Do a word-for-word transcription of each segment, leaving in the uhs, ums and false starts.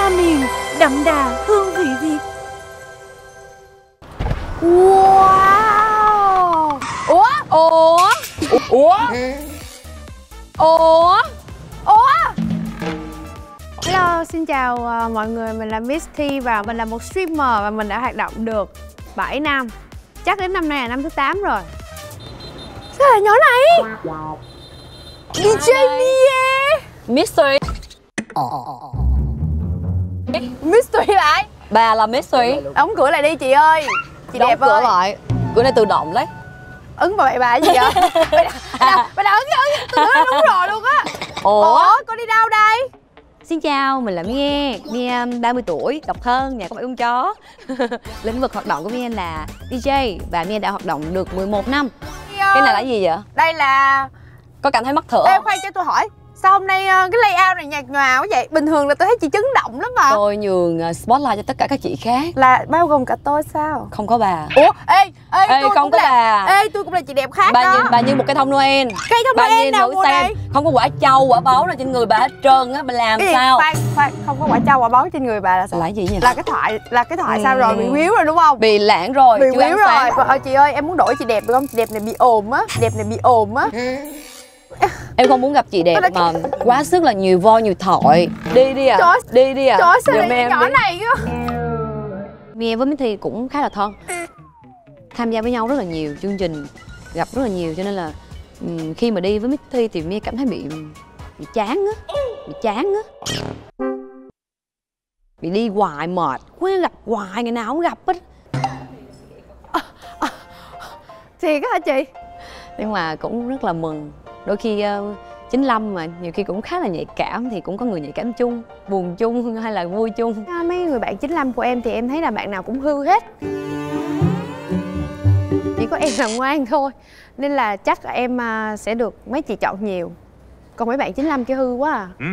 ba miền đậm đà hương vị Việt. Wow. Ủa? Ủa? Ủa? Ủa? Ủa? Hello, xin chào uh, mọi người, mình là Miss Thi và mình là một streamer và mình đã hoạt động được bảy năm. Chắc đến năm nay là năm thứ tám rồi. Sao là nhỏ này? đi jay Mie Mystery. Mystery lại. Bà là Mystery. Đóng cửa lại đi chị ơi. Chị Đóng đẹp cửa ơi. lại. Cửa này tự động đấy. Ứng vào bậy bà gì vậy? Bà đã ứng ứng tôi tưởng đúng rồi luôn á. Ủa? Ủa, con đi đâu đây? Xin chào, mình là Mie, Mie ba mươi tuổi, độc thân, nhà có bảy con chó. Lĩnh vực hoạt động của Mie là đi jay và Mie đã hoạt động được mười một năm. Cái này là gì vậy? Đây là... Có cảm thấy mắc thở. Ê, khoan cho tôi hỏi, sao hôm nay cái layout này nhạt nhòa quá vậy? Bình thường là tôi thấy chị chấn động lắm mà. Tôi nhường spotlight cho tất cả các chị khác. Là bao gồm cả tôi sao? Không có bà. Ủa, ê, ê, Ê tôi không cũng có là... bà. Ê, tôi cũng là chị đẹp khác Bà đó. như, bà như một cây thông Noel. Cây thông bà Noel nào thử mùa xem. này? Không có quả trâu, quả báu nào trên người bà hết trơn á, bà làm Cái gì? sao? Khoan, khoan, không có quả trâu, quả báu trên người bà là sao? Là cái gì nhỉ? Là cái thoại, là cái thoại Ừ. sao rồi? Bị quýu rồi đúng không? Bị lãng rồi, Bị chưa quýu ăn rồi. sáng. Ờ, chị ơi, em muốn đổi chị đẹp được không? Chị đẹp này bị ồm á, đẹp này bị ồm á. Em không muốn gặp chị đẹp mà quá sức là nhiều voi nhiều thỏi. Đi đi à. Trời, đi đi à. Trời ơi, sao Giờ lại mấy em nhỏ đi. này cơ? Mie với Miss Thi cũng khá là thân. Tham gia với nhau rất là nhiều chương trình, gặp rất là nhiều cho nên là um, khi mà đi với Miss Thi thì Mie cảm thấy bị bị chán á, bị chán á. Bị đi hoài mệt, quá gặp hoài ngày nào cũng gặp hết. Thiệt á hả chị? Nhưng mà cũng rất là mừng. Đôi khi uh, chín lăm mà nhiều khi cũng khá là nhạy cảm thì cũng có người nhạy cảm chung, buồn chung hay là vui chung. Mấy người bạn chín lăm của em thì em thấy là bạn nào cũng hư hết. Chỉ có em là ngoan thôi. Nên là chắc là em uh, sẽ được mấy chị chọn nhiều. Còn mấy bạn chín lăm kia hư quá à. Ừ.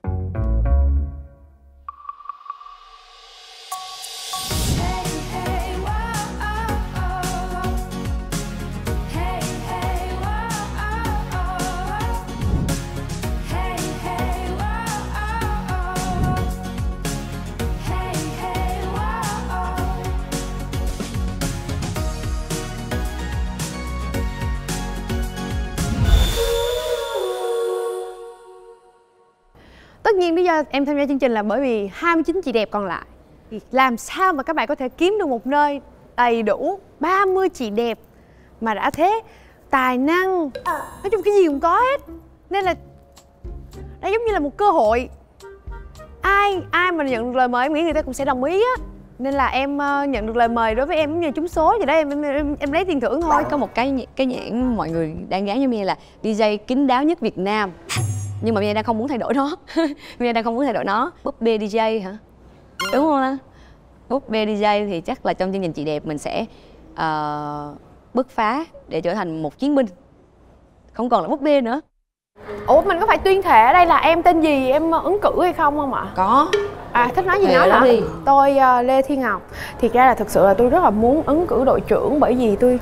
Tất nhiên lý do em tham gia chương trình là bởi vì hai mươi chín chị đẹp còn lại. Làm sao mà các bạn có thể kiếm được một nơi đầy đủ ba mươi chị đẹp mà đã thế tài năng, nói chung cái gì cũng có hết. Nên là đây giống như là một cơ hội. Ai ai mà nhận được lời mời em nghĩ người ta cũng sẽ đồng ý á. Nên là em uh, nhận được lời mời đối với em giống như trúng số vậy đó, em em, em, em lấy tiền thưởng thôi. Có một cái cái nhãn mọi người đang gán cho Mie là đi jay kín đáo nhất Việt Nam. Nhưng mà Mie đang không muốn thay đổi nó. Mie đang không muốn thay đổi nó. Búp bê đi jay hả? Đúng không anh? Búp bê đi jay thì chắc là trong chương trình chị đẹp mình sẽ uh, bứt phá để trở thành một chiến binh. Không còn là búp bê nữa. Ủa mình có phải tuyên thệ ở đây là em tên gì, em ứng cử hay không không ạ? Có. À thích nói gì Thề nói hả? đi. Tôi uh, Lê Thiên Ngọc. Thiệt ra là thực sự là tôi rất là muốn ứng cử đội trưởng bởi vì tôi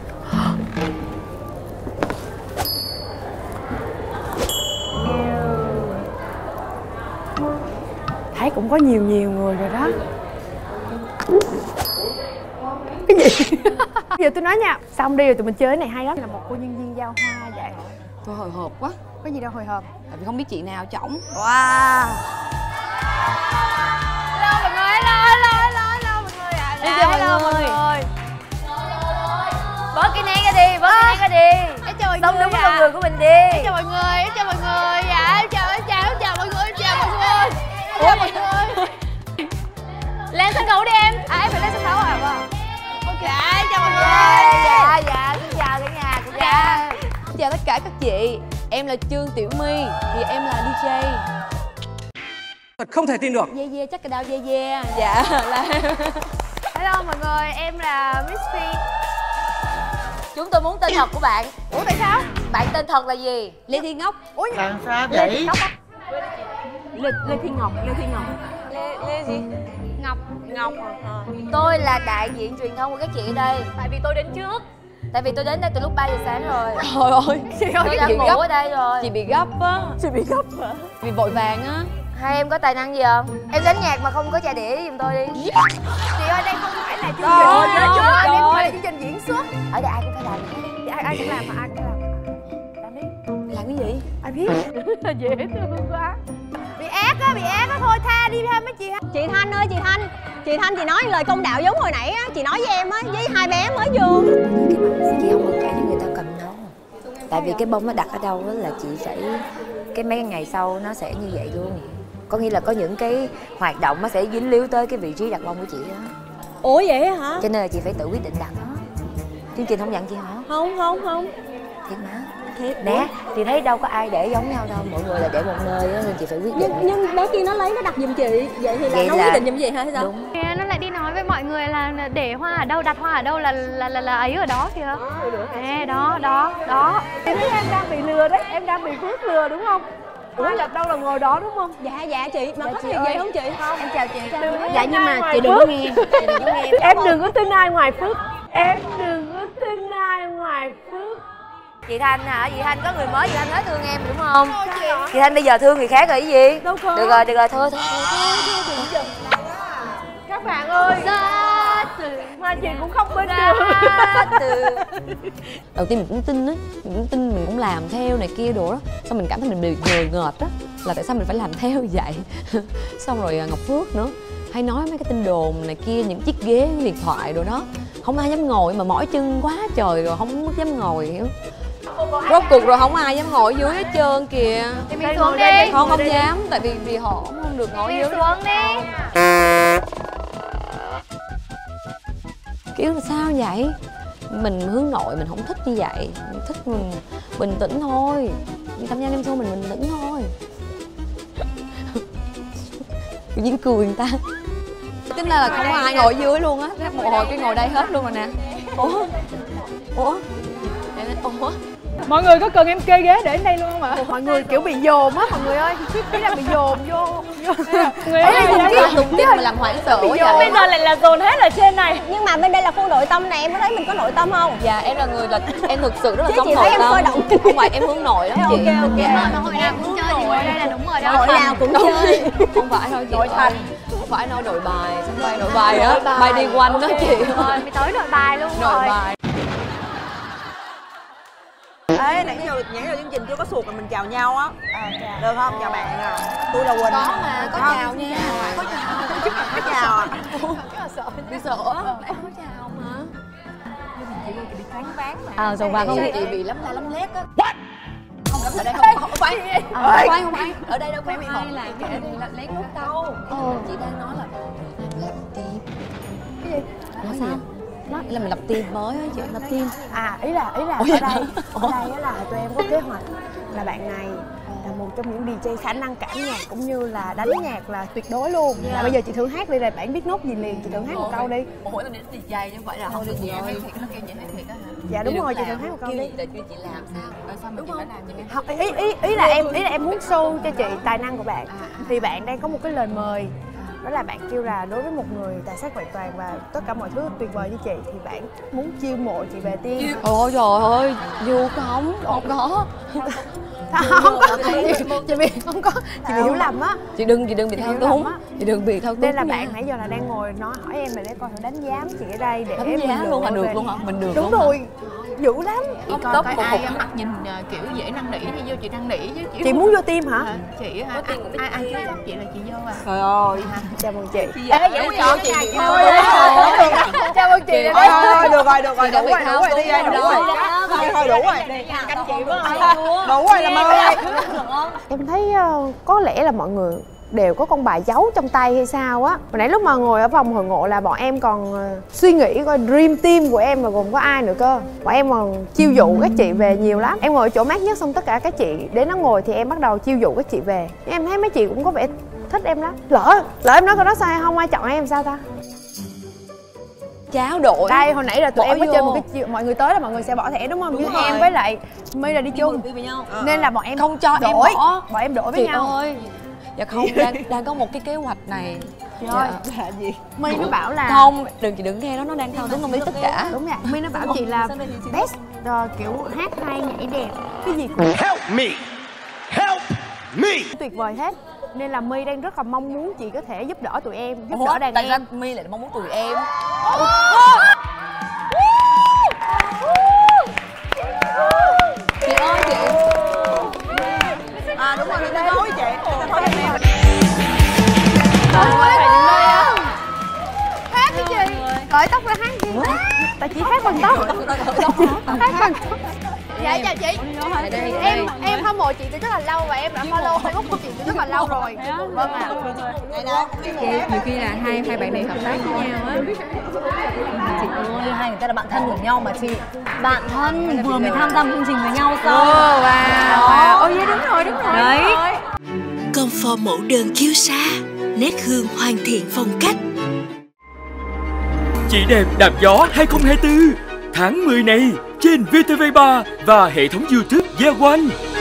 thấy cũng có nhiều nhiều người rồi đó. Cái gì? Giờ tôi nói nha, xong đi rồi tụi mình chơi cái này hay lắm. Là một cô nhân viên giao hoa vậy. Tôi hồi hộp quá. Có gì đâu hồi hộp. Tại vì không biết chị nào chổng. Wow. Hello mọi người, hello, hello, hello, hello mọi người ạ. Em chào mọi Hello người. mọi người. Bớt cái nén ra đi, bớt cái nén ra đi. Em chào mọi Sống người đúng với ạ. con người của mình đi. Em chào mọi người, em chào mọi người. Dạ, em chào, em chào, em chào mọi người, em chào mọi người. Em chào mọi người. Lên sân khấu đi em. À em phải lên sân khấu à? Vâng. Ok, em chào mọi người. Dạ, dạ, xin chào cả nhà. Dạ. Chào tất cả các chị. Em là Trương Tiểu My. Thì em là đi jay. Thật không thể tin được. Yeah yeah chắc cái đau yeah yeah. Dạ là Hello mọi người, em là Miss Phi. Chúng tôi muốn tên thật của bạn. Ủa tại sao? Bạn tên thật là gì? Lê Thiên Ngọc. Ủa Làm sao Lê vậy? Thị Ngọc á? Lê, Lê Thiên Ngọc. Lê Thiên Ngọc. Lê, Lê gì? Ngọc, Ngọc à. Tôi là đại diện truyền thông của các chị ở đây. Tại vì tôi đến trước. Tại vì tôi đến đây từ lúc ba giờ sáng rồi. Trời ơi. Chị ơi, Tôi đã chị ngủ gấp. ở đây rồi. Chị bị gấp á. chị bị gấp hả? Vì vội vàng á. Hai em có tài năng gì không? Em đánh nhạc mà không có chà đĩa giùm tôi đi. Chị ơi, đây không phải là chương trình diễn xuất, đây không phải là chương trình diễn xuất. Ở đây ai cũng phải làm. Ai ai cũng làm mà ai cũng làm. Làm đi. Làm cái gì? Ai biết. Dễ thương quá. Bị ác á, bị ác á, thôi tha đi ha mấy chị ha. Chị Thanh ơi, chị Thanh, chị Thanh chị nói lời công đạo giống hồi nãy á, chị nói với em á, với hai bé mới vô. Chị không được kể cho người ta cầm đâu. Tại vì cái bông nó đặt ở đâu đó là chị phải cái mấy ngày sau nó sẽ như vậy luôn. Có nghĩa là có những cái hoạt động nó sẽ dính líu tới cái vị trí đặt bông của chị đó. Ủa vậy hả? Cho nên là chị phải tự quyết định đặt đó. Chương trình không nhận chị hả? Không không không. Thiệt mà. Thiệt nè, thì thấy đâu có ai để giống nhau đâu, mọi người là để một nơi đó, nên chị phải quyết định. Nhưng, nhưng bé kia nó lấy nó đặt giùm chị, vậy thì là Vậy nó là... quyết định giùm chị hay sao? Đúng. Nó lại đi nói với mọi người là để hoa ở đâu, đặt hoa ở đâu là là là, là ấy ở đó kìa. Nè, đó, đó, đó. Em thấy em đang bị lừa đấy, em đang bị Phước lừa đúng không? Ủa đặt đâu là ngồi đó đúng không? Dạ dạ chị, mà Dạ, có chị chuyện ơi. gì không chị? Không. Em chào chị. Dạ nhưng mà chị đừng có nghe, chị đừng có nghe. Em đừng có tin ai ngoài Phước. Em đừng có tin ai ngoài Phước. Chị Thanh hả? Chị Thanh có người mới, chị Thanh hết thương em đúng không? Chị Thanh bây giờ thương người khác rồi cái gì? Đâu có. Được rồi, được rồi, thôi thôi thôi thôi. Các bạn ơi, mà chị cũng không bên Từ Đầu tiên mình cũng tin á, mình cũng tin, mình cũng làm theo này kia đồ đó. Xong mình cảm thấy mình bị ngờ ngợt á, là tại sao mình phải làm theo vậy. Xong rồi Ngọc Phước nữa hay nói mấy cái tin đồn này kia, những chiếc ghế, những điện thoại đồ đó không ai dám ngồi, mà mỏi chân quá trời rồi không dám ngồi, hiểu. Rốt cuộc rồi không ai dám ngồi dưới hết trơn kìa. Thì mình xuống đi. Không, không dám, tại vì vì họ không được ngồi Mình dưới. xuống đi. Kiểu là sao vậy? Mình hướng nội mình không thích như vậy, mình thích mình bình tĩnh thôi. Mình tham gia game show mình bình tĩnh thôi. Tự nhiên cười người ta. Tính ra là không có ai ngồi dưới luôn á, một hồi cái ngồi đây hết luôn rồi nè. Ủa? Ủa? Ủa? Mọi người có cần em kê ghế để đây luôn không ạ? Mọi người kiểu bị dồn á mọi người ơi. Ý là bị dồn vô. Người ấy là Cái tùng tim mà làm hoảng sợ quá vậy. Bây giờ lại là dồn hết ở trên này. Nhưng mà bên đây là khu nội tâm này, em có thấy mình có nội tâm không? Dạ em là người là em thực sự rất là Chứ sống chị nội thấy em tâm. sôi động. Không phải em hướng nội lắm chị. Ok, ok. Dạ. Mà hồi nào cũng chơi thì ngồi đây là đúng rồi đó. Hội nào cũng chơi. Không phải đâu chị ơi. Không phải đâu, nội bài, sân bay nội bài á, bay đi quanh đó chị. Rồi, mày tới nội bài luôn Nội rồi. bài. Ê, nãy giờ nãy giờ chương trình chưa có suột là mình chào nhau á. Được không? Chào bạn à. Tôi là Quỳnh. Có mà, có chào nha. Có chào. Có chào à. Bị sợ á, em có chào mà. À rồi và không Chị bị lắm la lắm lét á. Không, ở đây không, không phải. Không phải, không phải. Ở đây đâu có ai là cái lén lút đâu. Chị đang nói là lập team. Cái gì? Nói sao? Nói là mình lập team mới á chị, lập team. À ý là ý là ở đây ở đây á là tụi em có kế hoạch là bạn này là một trong những đi jay khả năng cảm nhạc cũng như là đánh nhạc là tuyệt đối luôn. Là bây giờ chị thử hát đi, là bạn biết nốt gì liền, chị thử hát một câu đi. Ủa là đi dày chứ vậy là không được gì em thiệt, nó kêu vậy thiệt á hả? Dạ đúng rồi, chị thử hát một câu đi. Để chị làm sao? Tại sao mình phải làm như vậy? Không, ý ý ý là em ý là em muốn show cho chị tài năng của bạn. Thì bạn đang có một cái lời mời. Đó là bạn kêu là đối với một người tài sắc vẹn toàn và tất cả mọi thứ tuyệt vời như chị thì bạn muốn chiêu mộ chị về team. Ôi trời ơi, dù không, không có. Không có, chị bị không có, chị bị hiểu lầm á. Chị đừng, chị đừng bị Chị thao hiểu lầm túng. á. Chị đừng bị thao túng. Nên là nha. bạn nãy giờ là đang ngồi nói hỏi em là để coi thử đánh giá chị ở đây để Đánh mình giá lựa luôn hả? Được về. luôn hả? Mình được Đúng luôn hả? rồi, dữ lắm. Có Coi- có coi ai ai mặt nhìn à, kiểu dễ năn nỉ thì vô chị năn nỉ chứ chị Chị không- muốn vô team hả? À, chị hả? Ai ai ai chấp chị là chị vô à? Trời ơi. Chào mừng chị. Ê, vậy cho chị bị thao Chào mừng chị. Thôi thôi được rồi, được rồi, Chị đã đủ bị rồi, đủ thao rồi, túng đi ra đủ rồi rồi. đó. Thôi thôi đủ rồi. canh chị với Đủ rồi làm ơi. Em thấy uh, có lẽ là mọi người đều có con bài giấu trong tay hay sao á. Hồi nãy lúc mà ngồi ở phòng hội ngộ là bọn em còn uh, suy nghĩ coi dream team của em là gồm có ai nữa cơ. Bọn em còn chiêu dụ các chị về nhiều lắm. Em ngồi ở chỗ mát nhất xong tất cả các chị đến nó ngồi thì em bắt đầu chiêu dụ các chị về. Em thấy mấy chị cũng có vẻ thích em lắm. Lỡ lỡ em nói câu đó sai không ai chọn em sao ta? Cháo đội. Đây hồi nãy là tụi Bỏ em có vô. chơi một cái chiêu, mọi người tới là mọi người sẽ bỏ thẻ đúng không? Đúng Như rồi. em với lại My là đi chung. với nhau. Nên là bọn em Không cho em đổi, bỏ. bọn em đổi với Chị nhau. ơi. Dạ không, đang đang có một cái kế hoạch này. Trời ơi, Là gì? My nó bảo là Không, đừng chị đừng nghe nó, nó đang thao túng không biết tất cả. đúng rồi, My nó bảo chị là best uh, kiểu hát hay nhảy đẹp, cái gì cũng Help me! Help me! tuyệt vời hết. Nên là My đang rất là mong muốn chị có thể giúp đỡ tụi em, giúp Ủa, đỡ đàn tại em. sao My lại mong muốn tụi em? Chị ơi chị. À đúng rồi, người ta nói chị, người ta nói em. Hát cái gì? Cởi tóc ra hát gì? Tại chị hát bằng tóc. Hát bằng tóc. Dạ chào chị. Em em hâm mộ chị từ rất là lâu và em đã follow Facebook của chị từ rất là lâu rồi. Vâng ạ. Chị nhiều khi là hai hai bạn này hợp tác với nhau á. Chị ơi, hai người ta là bạn thân của nhau mà chị. Bạn thân vừa mới tham gia một chương trình với nhau sao? Wow, wow. Ôi yeah, đúng rồi, đúng rồi. Đấy. Comfort mẫu đơn chiếu xa, nét hương hoàn thiện phong cách. Chị đẹp đạp gió hai không hai tư tháng mười này trên vê tê vê ba và hệ thống YouTube Gia One.